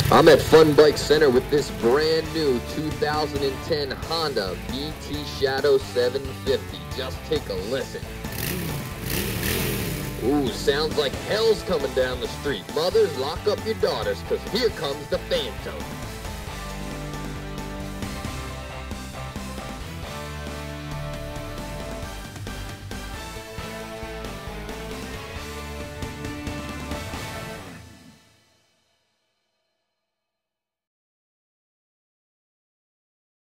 I'm at Fun Bike Center with this brand new 2010 Honda VT Shadow 750. Just take a listen. Ooh, sounds like hell's coming down the street. Mothers, lock up your daughters, 'cause here comes the Phantom.